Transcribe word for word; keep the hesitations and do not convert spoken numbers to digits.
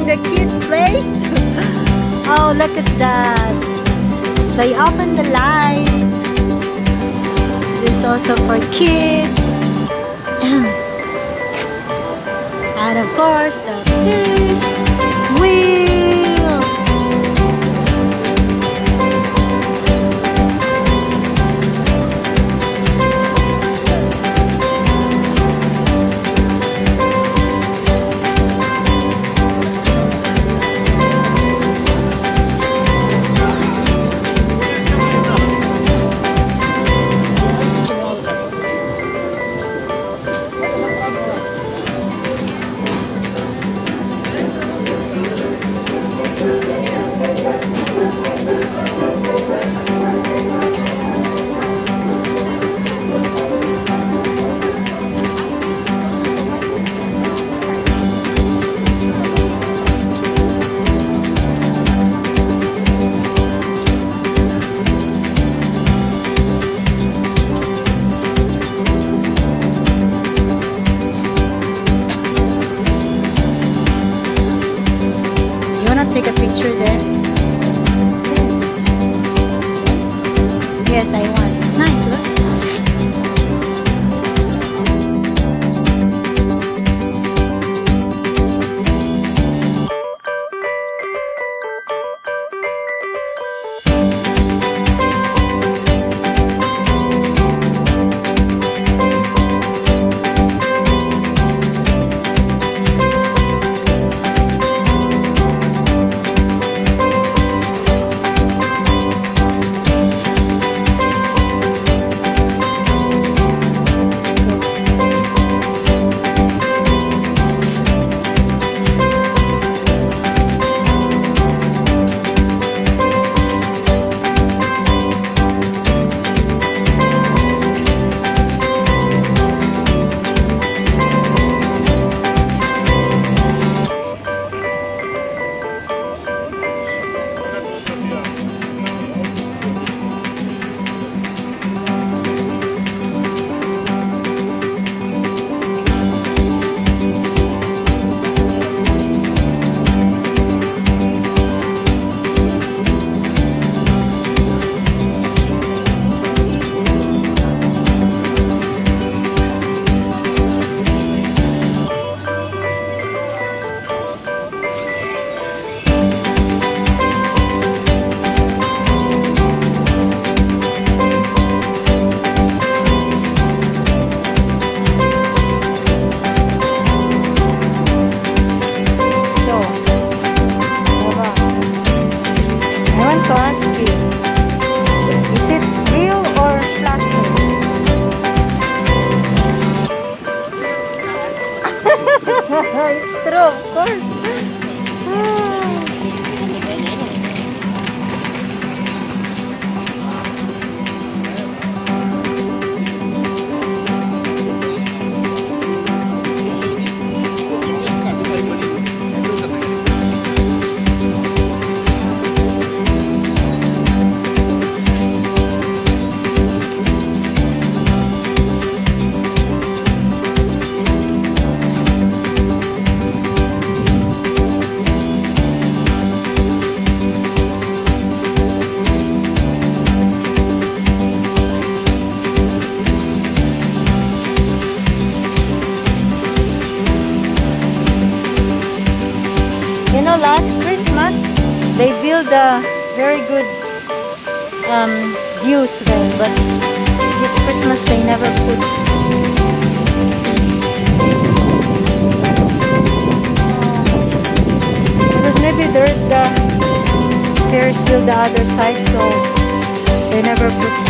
the kids play. Oh, look at that. They open the light. This is also for kids. And of course, the fish wheel. Take a picture there. Yes, I want. It's nice, look. To ask you, is it real or plastic? It's true, of course. You know, last Christmas they built a very good um, views there, but this Christmas they never put. Because maybe there's the Ferris wheel the other side, so they never put